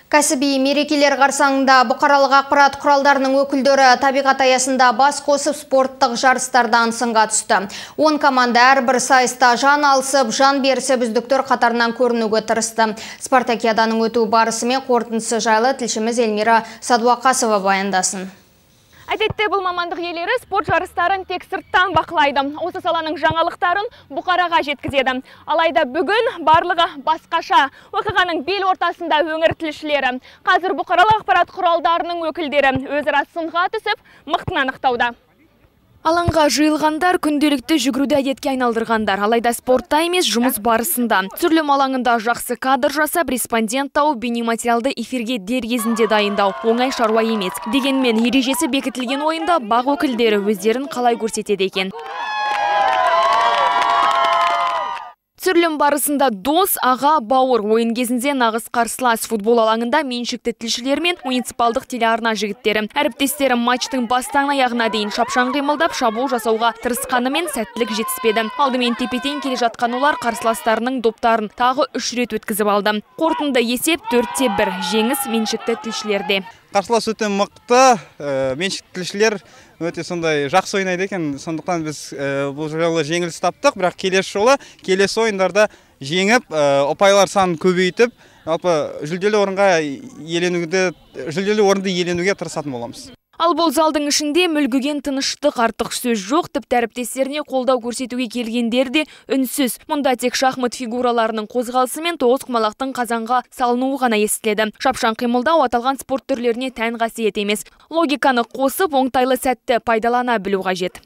Кәсіби мерекелер қарсаңында бұқаралық ақпарат құралдарының өкілдері табиғат аясында бас қосып спорттық жарыстардан сынға түсті. 10 команда әрбір сайыста жан алысып, жан берісіп үздіктер қатарынан көрінуге тырысты. Спартакиаданың өту барысы мен қорытындысы жайлы тілшіміз Эльмира Садуақасова баяндасын. Әдетте бұл мамандық иелері спорт жарыстарын тек сырттан бақылайды. Осы саланың жаңалықтарын бұқараға жеткізеді. Алайда бүгін барлығы басқаша. Оқиғаның бел ортасында өңір тілшілері. Қазір бұқаралық ақпарат құралдарының өкілдері өзара сынға түсіп, мықтын анықтауда. Алаңға жиылғандар күнделікті жүгіруді әдетке айналдырғандар. Алайда спортта емес, жұмыс барысында. Түсірілім алаңында жақсы кадр жасап, респондент тауып, бейнематериалды эфирге дер кезінде дайындау оңай шаруа емес. Дегенмен ережесі бекітілген ойында бақ өкілдері өздерін қалай көрсетеді екен. Түсірілім барысында дос, аға, бауыр ойын кезінде нағыз қарсылас. Футбол алаңында меншікті тілшілер мен муниципалдық телеарна жігіттері. Әріптестері матчтың бастан аяғына дейін шапшаң қимылдап, шабуыл жасауға тырысқанымен сәттілік жетіспеді. Алдымен тепе-тең келе жатқан олар қарсыластарының доптарын тағы 3 рет өткізіп алды. Қорытынды есеп 4-1, жеңіс меншікті тілшілерде. Қарсылас өте мықты, меншікті тілшілер өте сондай жақсы ойнайды екен. Сондықтан біз бұл жолы жеңіліс таптық, бірақ келесі ойындарда жеңіп, ұпайлар санын көбейтіп, жүлделі орынды иеленуге тырысатын боламыз. Ал бұл залдың ішінде мүлгіген тыныштық, артық сөз жоқ, тіпті әріптестеріне қолдау көрсетуге келгендер де үнсіз. Мұнда тек шахмат фигураларының қозғалысы мен тоғызқұмалақтың қазанға салынуы ғана естіледі. Шапшаң қимылдау аталған спорт түрлеріне тән қасиет емес. Логиканы қосып, оңтайлы сәтті пайдалана білу қажет.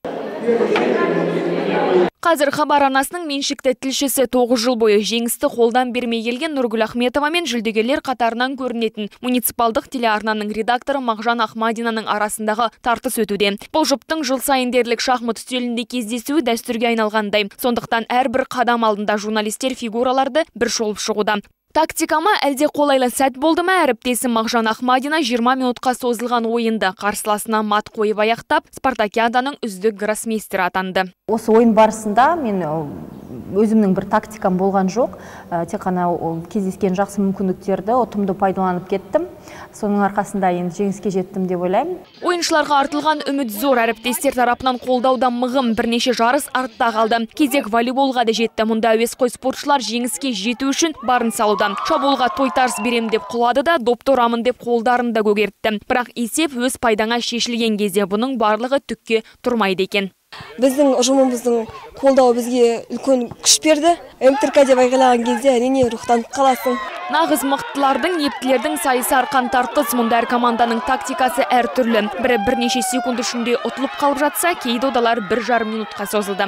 Қазір хабар арнасының меншікті тілшісі 9 жыл бойы жеңісті қолдан бермей келген Нұргүл Ахметова мен жүлдегерлер қатарынан көрінетін муниципалдық телеарнаның редакторы Мағжан Ахмадинаның арасындағы тартыс өтуде. Бұл жұптың жыл сайын дерлік шахмат үстелінде кездесуі дәстүрге айналғандай. Сондықтан әрбір қадам алдында журналистер фигураларды бір шолып шығуда. Тактикама әлде қолайлы сәт болды ма? Әріптесі Мағжан Ахмадина 20 минутқа созылған ойынды қарсыласына мат қойып аяқтап, Спартакиаданың үздік гроссмейстері атанды. Осы ойын барысында мен өзімнің бір тактикам болған жоқ. Тек қана кездескен жақсы мүмкіндіктерді ұтымды пайдаланып кеттім. Соның арқасында енді жеңіске жеттім деп ойлаймын. Ойыншыларға артылған үміт зор, әріптестер тарапынан қолдауда мығым, бірнеше жарыс артта қалды. Кезек волейболға да жетті. Мұнда әуесқой спортшылар жеңіске жету үшін барын салуда. Шабуылға тойтарыс берем деп құлады да, допты ұрамын деп қолдарын да көгертті. Бірақ есеп өз пайдаңа шешілген кезде бұның барлығы түкке тұрмайды екен. Біздің ұжымымыздың қолдауы бізге үлкен күш берді. МТРК деп айғайлаған кезде әрине рухтанып қаласың. Нағыз мықтылардың, ептілердің сайысы арқан тартыс. Мұнда әр команданың тактикасы әр түрлі. Бірі бірнеше секунд ішінде ұтылып қалып жатса, кей додалар 1,5 минутқа созылды.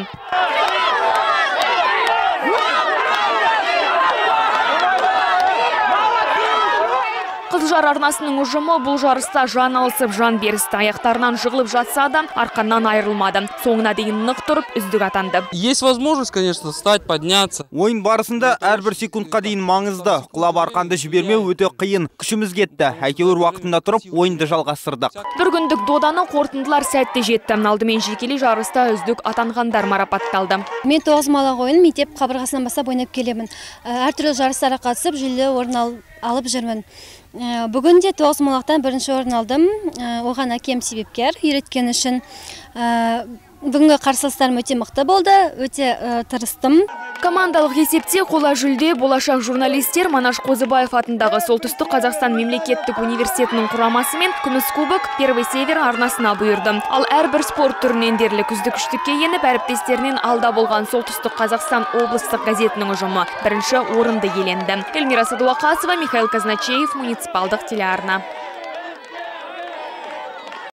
Қызылжар арнасының ұжымы бұл жарыста жан алысып, жан берісті. Аяқтарынан жығылып жатса да, арқаннан айырылмады. Соңына дейін нық тұрып, үздік атанды. Есть возможность, конечно, встать, подняться. Ойын барысында әрбір секундқа дейін маңызды. Құлап арқанды жібермеу өте қиын. Күшіміз кетті. Әйтеуір уақытында тұрып, ойынды жалғастырдық. Бір күндік доданы қорытындылар сәтті жетті. Алдымен жекелей жарыста үздік атанғандар марапатталды. Мен тоғызқұмалақ ойынын мектеп қабырғасынан бастап ойнап келемін. Әртүрлі жарыстарға қатысып, жүлде орын алып жүрмін. Бүгінде тоғызқұмалақтан бірінші орын алдым. Оған әкем себепкер, үйреткен үшін. Бүгінгі қарсыластарым өте мықты болды, өте тырыстым. Командалық есепте қола жүлде болашақ журналистер Манаш Қозыбаев атындағы Солтүстік Қазақстан мемлекеттік университетінің құрамасы мен күміс кубок Первый Север арнасына бұйырды. Ал әрбір спорт түрінен дерлік үздік үштікке еніп, әріптестерінен алда болған Солтүстік Қазақстан облыстық газетінің ұжымы бірінші орынды иеленді. Эльмира Садуақасова, Михаил Казначеев, муниципалдық телеарна.